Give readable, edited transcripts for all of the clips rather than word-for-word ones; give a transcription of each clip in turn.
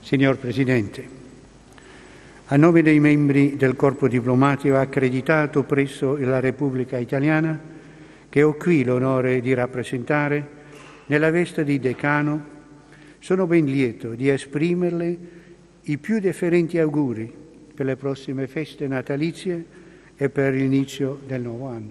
Signor Presidente, a nome dei membri del corpo diplomatico accreditato presso la Repubblica Italiana, che ho qui l'onore di rappresentare nella veste di decano, sono ben lieto di esprimerle i più deferenti auguri per le prossime feste natalizie e per l'inizio del nuovo anno.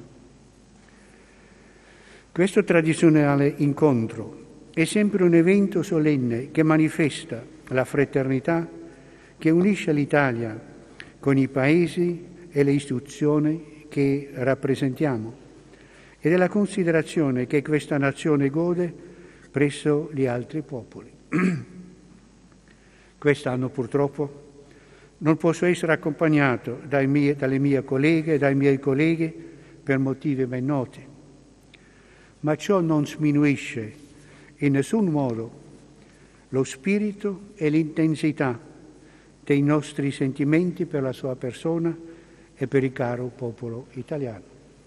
Questo tradizionale incontro è sempre un evento solenne che manifesta la fraternità che unisce l'Italia con i paesi e le istituzioni che rappresentiamo e della considerazione che questa nazione gode presso gli altri popoli. Quest'anno purtroppo non posso essere accompagnato dalle mie colleghe e dai miei colleghi per motivi ben noti, ma ciò non sminuisce in nessun modo lo spirito e l'intensità dei nostri sentimenti per la sua persona e per il caro popolo italiano.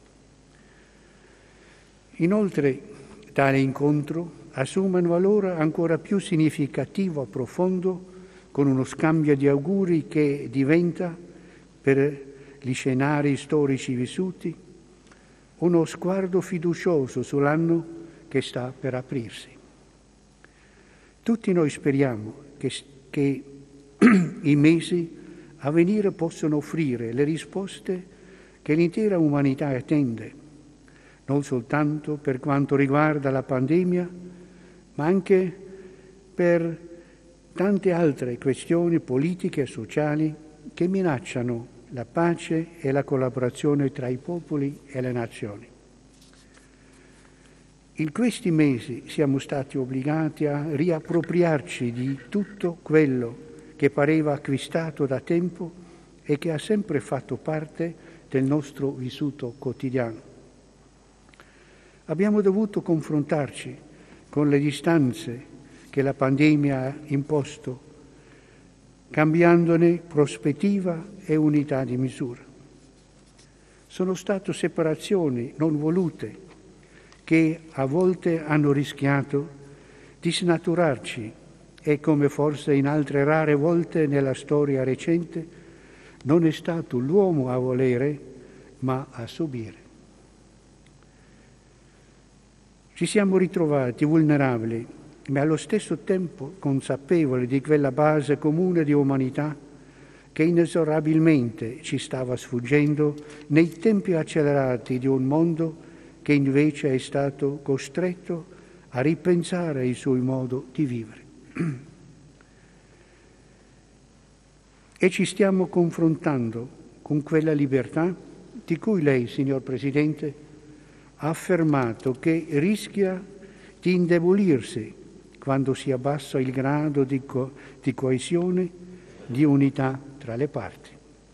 Inoltre, tale incontro assume un valore ancora più significativo e profondo con uno scambio di auguri che diventa, per gli scenari storici vissuti, uno sguardo fiducioso sull'anno che sta per aprirsi. Tutti noi speriamo che i mesi a venire possano offrire le risposte che l'intera umanità attende, non soltanto per quanto riguarda la pandemia, ma anche per tante altre questioni politiche e sociali che minacciano la pace e la collaborazione tra i popoli e le nazioni. In questi mesi siamo stati obbligati a riappropriarci di tutto quello che pareva acquistato da tempo e che ha sempre fatto parte del nostro vissuto quotidiano. Abbiamo dovuto confrontarci con le distanze che la pandemia ha imposto, cambiandone prospettiva e unità di misura. Sono state separazioni non volute che a volte hanno rischiato di snaturarci e, come forse in altre rare volte nella storia recente, non è stato l'uomo a volere, ma a subire. Ci siamo ritrovati vulnerabili, ma allo stesso tempo consapevoli di quella base comune di umanità che inesorabilmente ci stava sfuggendo nei tempi accelerati di un mondo che invece è stato costretto a ripensare il suo modo di vivere. E ci stiamo confrontando con quella libertà di cui lei, signor Presidente, ha affermato che rischia di indebolirsi quando si abbassa il grado di coesione, di unità tra le parti.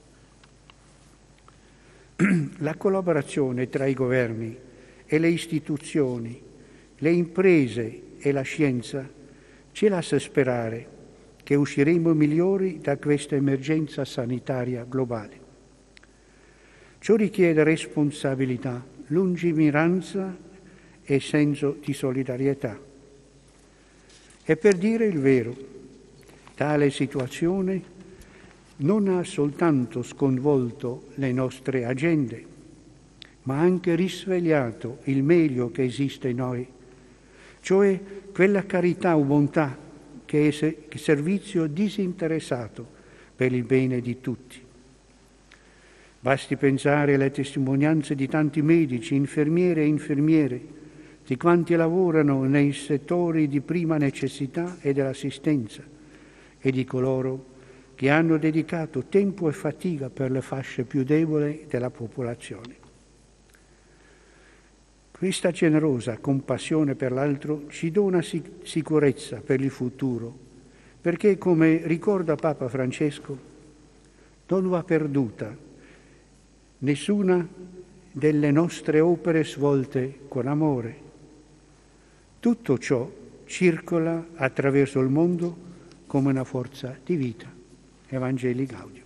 La collaborazione tra i governi e le istituzioni, le imprese e la scienza ci lascia sperare che usciremo migliori da questa emergenza sanitaria globale. Ciò richiede responsabilità, lungimiranza e senso di solidarietà. E per dire il vero, tale situazione non ha soltanto sconvolto le nostre agende, ma ha anche risvegliato il meglio che esiste in noi, cioè quella carità o bontà che è servizio disinteressato per il bene di tutti. Basti pensare alle testimonianze di tanti medici, infermiere e infermiere, di quanti lavorano nei settori di prima necessità e dell'assistenza e di coloro che hanno dedicato tempo e fatica per le fasce più deboli della popolazione. Questa generosa compassione per l'altro ci dona sicurezza per il futuro, perché, come ricorda Papa Francesco, non va perduta nessuna delle nostre opere svolte con amore. Tutto ciò circola attraverso il mondo come una forza di vita. Evangelii Gaudium.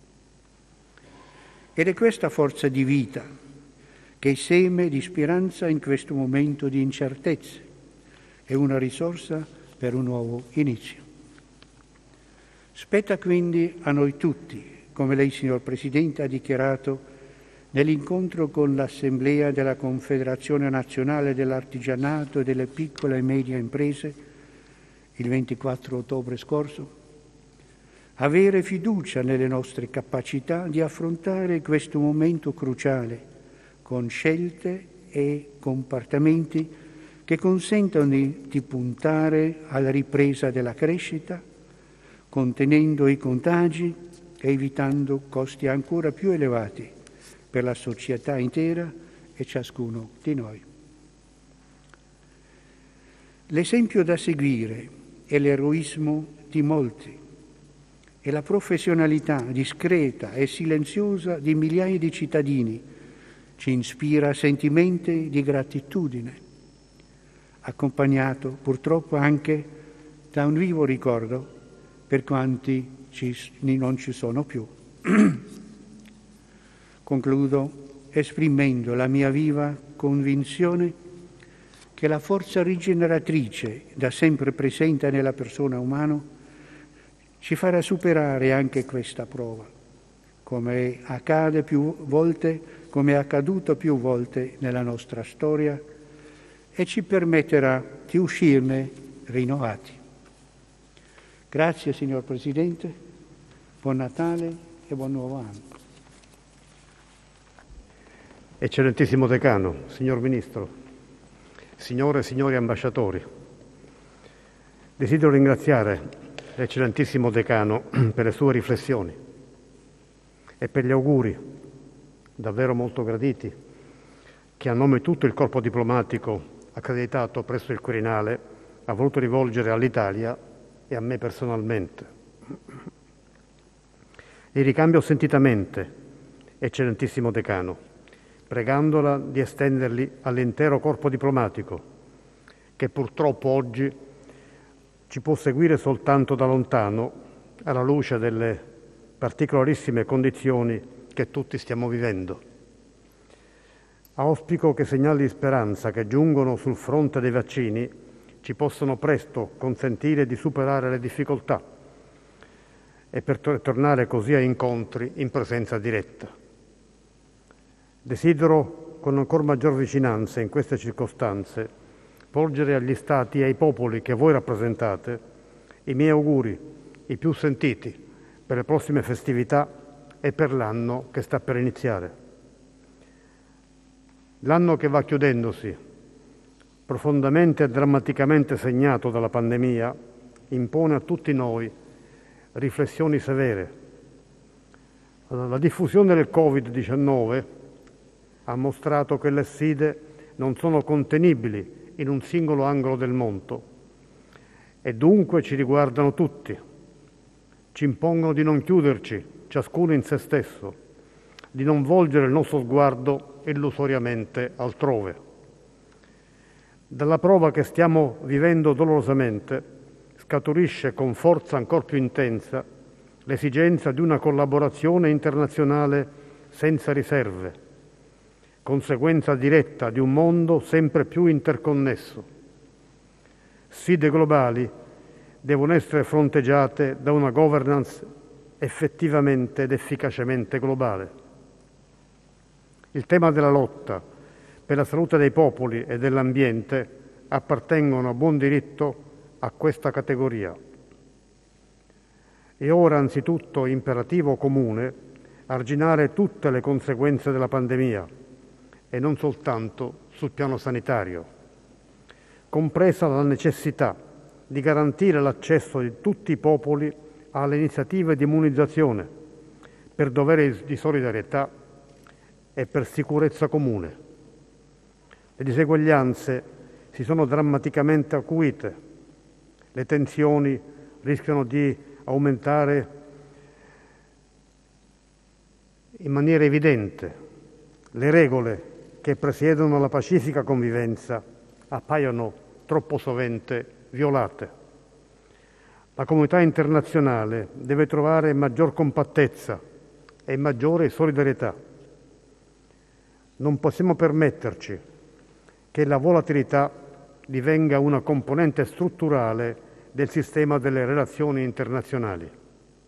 Ed è questa forza di vita che è seme di speranza in questo momento di incertezze, è una risorsa per un nuovo inizio. Spetta quindi a noi tutti, come lei, signor Presidente, ha dichiarato nell'incontro con l'Assemblea della Confederazione Nazionale dell'Artigianato e delle Piccole e Medie Imprese il 24 ottobre scorso, avere fiducia nelle nostre capacità di affrontare questo momento cruciale con scelte e comportamenti che consentano di puntare alla ripresa della crescita, contenendo i contagi e evitando costi ancora più elevati per la società intera e ciascuno di noi. L'esempio da seguire è l'eroismo di molti e la professionalità discreta e silenziosa di migliaia di cittadini ci ispira sentimenti di gratitudine, accompagnato purtroppo anche da un vivo ricordo per quanti non ci sono più. Concludo esprimendo la mia viva convinzione che la forza rigeneratrice da sempre presente nella persona umana ci farà superare anche questa prova, come è accaduto più volte nella nostra storia, e ci permetterà di uscirne rinnovati. Grazie, signor Presidente, buon Natale e buon nuovo anno. Eccellentissimo Decano, signor Ministro, signore e signori ambasciatori, desidero ringraziare l'Eccellentissimo Decano per le sue riflessioni e per gli auguri davvero molto graditi che a nome di tutto il corpo diplomatico accreditato presso il Quirinale ha voluto rivolgere all'Italia e a me personalmente. Li ricambio sentitamente, Eccellentissimo Decano, pregandola di estenderli all'intero corpo diplomatico, che purtroppo oggi ci può seguire soltanto da lontano, alla luce delle particolarissime condizioni che tutti stiamo vivendo. Auspico che segnali di speranza che giungono sul fronte dei vaccini ci possano presto consentire di superare le difficoltà e per tornare così a incontri in presenza diretta. Desidero, con ancora maggior vicinanza in queste circostanze, porgere agli Stati e ai popoli che voi rappresentate i miei auguri, i più sentiti, per le prossime festività e per l'anno che sta per iniziare. L'anno che va chiudendosi, profondamente e drammaticamente segnato dalla pandemia, impone a tutti noi riflessioni severe. La diffusione del Covid-19 ha mostrato che le sfide non sono contenibili in un singolo angolo del mondo e dunque ci riguardano tutti. Ci impongono di non chiuderci, ciascuno in se stesso, di non volgere il nostro sguardo illusoriamente altrove. Dalla prova che stiamo vivendo dolorosamente scaturisce con forza ancor più intensa l'esigenza di una collaborazione internazionale senza riserve, conseguenza diretta di un mondo sempre più interconnesso. Sfide globali devono essere fronteggiate da una governance effettivamente ed efficacemente globale. Il tema della lotta per la salute dei popoli e dell'ambiente appartengono a buon diritto a questa categoria. È ora anzitutto imperativo comune arginare tutte le conseguenze della pandemia e non soltanto sul piano sanitario, compresa la necessità di garantire l'accesso di tutti i popoli alle iniziative di immunizzazione per dovere di solidarietà e per sicurezza comune. Le diseguaglianze si sono drammaticamente acuite, le tensioni rischiano di aumentare in maniera evidente, le regole che presiedono la pacifica convivenza appaiono troppo sovente violate. La comunità internazionale deve trovare maggior compattezza e maggiore solidarietà. Non possiamo permetterci che la volatilità divenga una componente strutturale del sistema delle relazioni internazionali.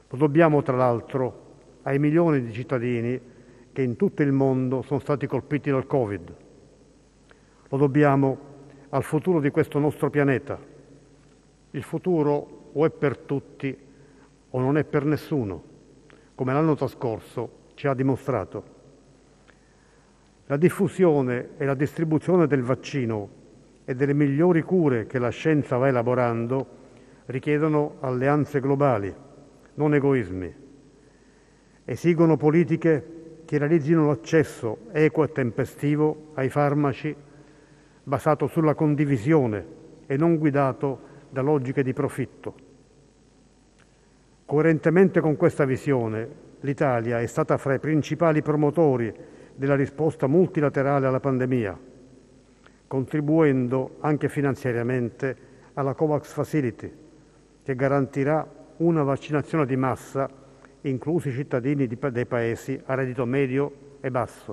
Lo dobbiamo, tra l'altro, ai milioni di cittadini che in tutto il mondo sono stati colpiti dal Covid. Lo dobbiamo al futuro di questo nostro pianeta. Il futuro o è per tutti o non è per nessuno, come l'anno trascorso ci ha dimostrato. La diffusione e la distribuzione del vaccino e delle migliori cure che la scienza va elaborando richiedono alleanze globali, non egoismi. Esigono politiche che realizzino l'accesso equo e tempestivo ai farmaci basato sulla condivisione e non guidato da logiche di profitto. Coerentemente con questa visione, l'Italia è stata fra i principali promotori della risposta multilaterale alla pandemia, contribuendo anche finanziariamente alla COVAX Facility, che garantirà una vaccinazione di massa, inclusi i cittadini dei paesi a reddito medio e basso.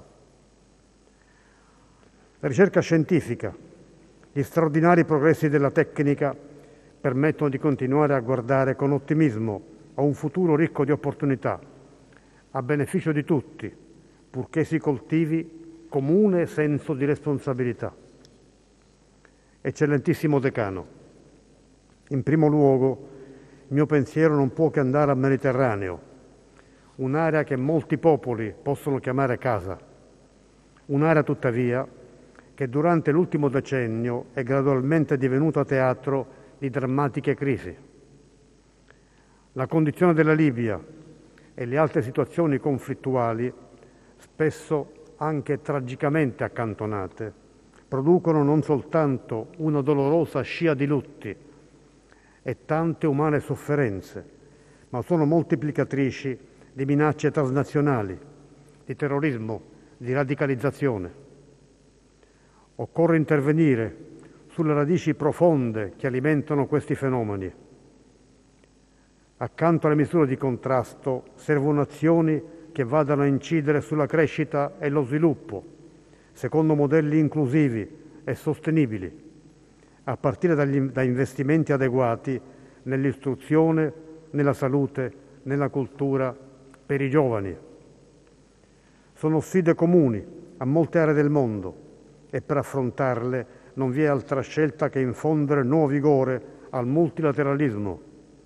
La ricerca scientifica, gli straordinari progressi della tecnica permettono di continuare a guardare con ottimismo a un futuro ricco di opportunità, a beneficio di tutti, purché si coltivi comune senso di responsabilità. Eccellentissimo Decano, in primo luogo il mio pensiero non può che andare al Mediterraneo, un'area che molti popoli possono chiamare casa, un'area tuttavia che durante l'ultimo decennio è gradualmente divenuta teatro di drammatiche crisi. La condizione della Libia e le altre situazioni conflittuali, spesso anche tragicamente accantonate, producono non soltanto una dolorosa scia di lutti e tante umane sofferenze, ma sono moltiplicatrici di minacce transnazionali, di terrorismo, di radicalizzazione. Occorre intervenire sulle radici profonde che alimentano questi fenomeni. Accanto alle misure di contrasto servono azioni che vadano a incidere sulla crescita e lo sviluppo, secondo modelli inclusivi e sostenibili, a partire da investimenti adeguati nell'istruzione, nella salute, nella cultura, per i giovani. Sono sfide comuni a molte aree del mondo e per affrontarle non vi è altra scelta che infondere nuovo vigore al multilateralismo.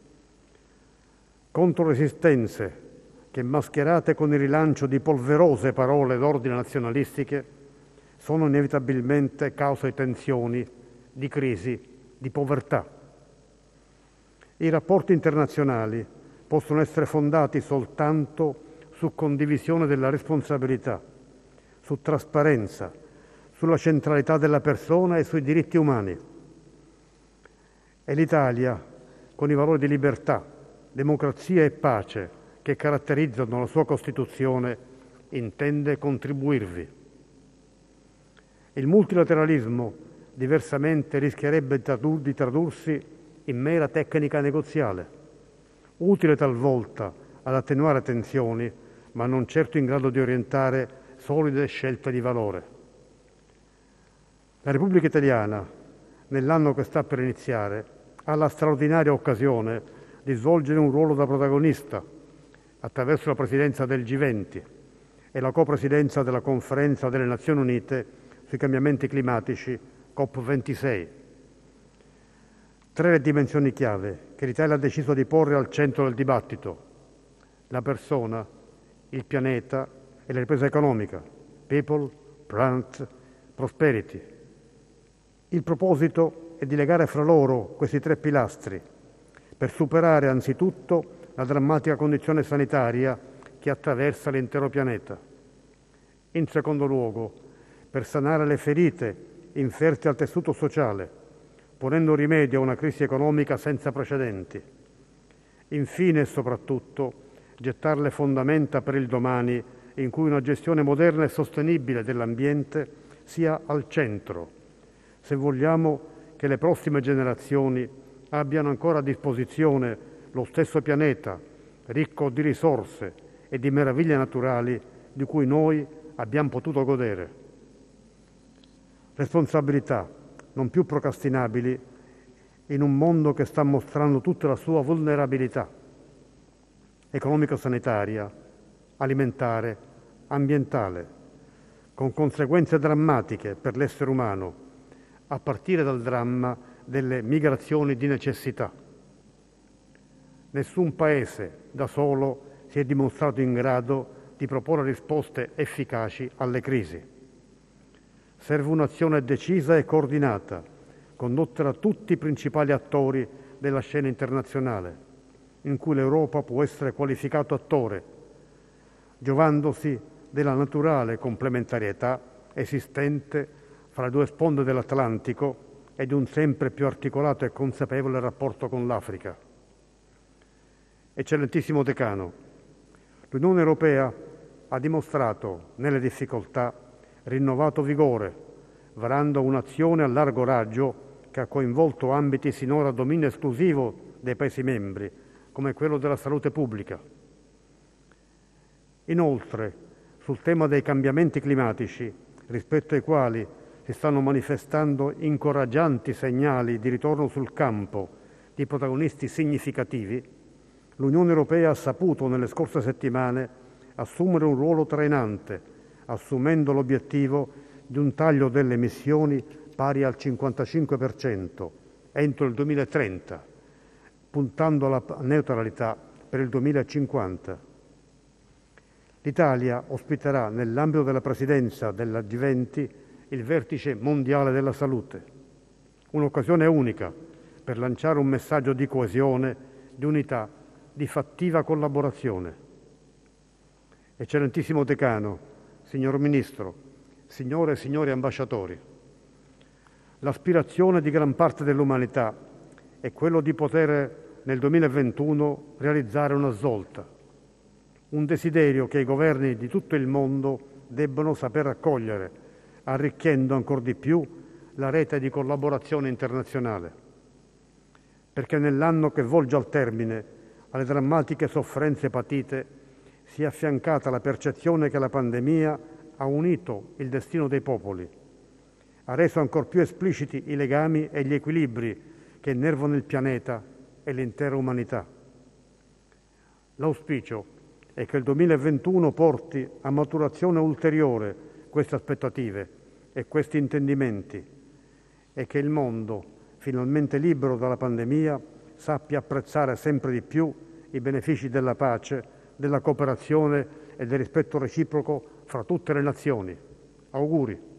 Contro resistenze che, mascherate con il rilancio di polverose parole d'ordine nazionalistiche, sono inevitabilmente causa di tensioni, di crisi, di povertà. I rapporti internazionali possono essere fondati soltanto su condivisione della responsabilità, su trasparenza, sulla centralità della persona e sui diritti umani. E l'Italia, con i valori di libertà, democrazia e pace che caratterizzano la sua Costituzione, intende contribuirvi. Il multilateralismo, diversamente, rischierebbe di tradursi in mera tecnica negoziale, utile talvolta ad attenuare tensioni, ma non certo in grado di orientare solide scelte di valore. La Repubblica Italiana, nell'anno che sta per iniziare, ha la straordinaria occasione di svolgere un ruolo da protagonista attraverso la presidenza del G20 e la copresidenza della Conferenza delle Nazioni Unite sui cambiamenti climatici COP26. 3 le dimensioni chiave che l'Italia ha deciso di porre al centro del dibattito: la persona, il pianeta e la ripresa economica, people, planet, prosperity. Il proposito è di legare fra loro questi 3 pilastri per superare anzitutto la drammatica condizione sanitaria che attraversa l'intero pianeta. In secondo luogo, per sanare le ferite inferte al tessuto sociale, ponendo rimedio a una crisi economica senza precedenti. Infine e soprattutto, gettare le fondamenta per il domani in cui una gestione moderna e sostenibile dell'ambiente sia al centro, se vogliamo che le prossime generazioni abbiano ancora a disposizione lo stesso pianeta, ricco di risorse e di meraviglie naturali di cui noi abbiamo potuto godere. Responsabilità non più procrastinabili in un mondo che sta mostrando tutta la sua vulnerabilità. economico-sanitaria, alimentare, ambientale, con conseguenze drammatiche per l'essere umano, a partire dal dramma delle migrazioni di necessità. Nessun Paese da solo si è dimostrato in grado di proporre risposte efficaci alle crisi. Serve un'azione decisa e coordinata, condotta da tutti i principali attori della scena internazionale, in cui l'Europa può essere qualificato attore, giovandosi della naturale complementarietà esistente fra le due sponde dell'Atlantico e di un sempre più articolato e consapevole rapporto con l'Africa. Eccellentissimo Decano, l'Unione Europea ha dimostrato nelle difficoltà rinnovato vigore, varando un'azione a largo raggio che ha coinvolto ambiti sinora a dominio esclusivo dei Paesi membri, come quello della salute pubblica. Inoltre, sul tema dei cambiamenti climatici, rispetto ai quali si stanno manifestando incoraggianti segnali di ritorno sul campo di protagonisti significativi, l'Unione Europea ha saputo nelle scorse settimane assumere un ruolo trainante, assumendo l'obiettivo di un taglio delle emissioni pari al 55% entro il 2030, puntando alla neutralità per il 2050. L'Italia ospiterà nell'ambito della presidenza della G20 il Vertice mondiale della salute, un'occasione unica per lanciare un messaggio di coesione, di unità, di fattiva collaborazione. Eccellentissimo Decano, signor Ministro, signore e signori ambasciatori, l'aspirazione di gran parte dell'umanità è quello di poter nel 2021 realizzare una svolta, un desiderio che i governi di tutto il mondo debbono saper accogliere, arricchendo ancor di più la rete di collaborazione internazionale. Perché nell'anno che volge al termine alle drammatiche sofferenze patite si è affiancata la percezione che la pandemia ha unito il destino dei popoli, ha reso ancor più espliciti i legami e gli equilibri che innervano il pianeta e l'intera umanità. L'auspicio è che il 2021 porti a maturazione ulteriore queste aspettative e questi intendimenti e che il mondo, finalmente libero dalla pandemia, sappia apprezzare sempre di più i benefici della pace, della cooperazione e del rispetto reciproco fra tutte le nazioni. Auguri.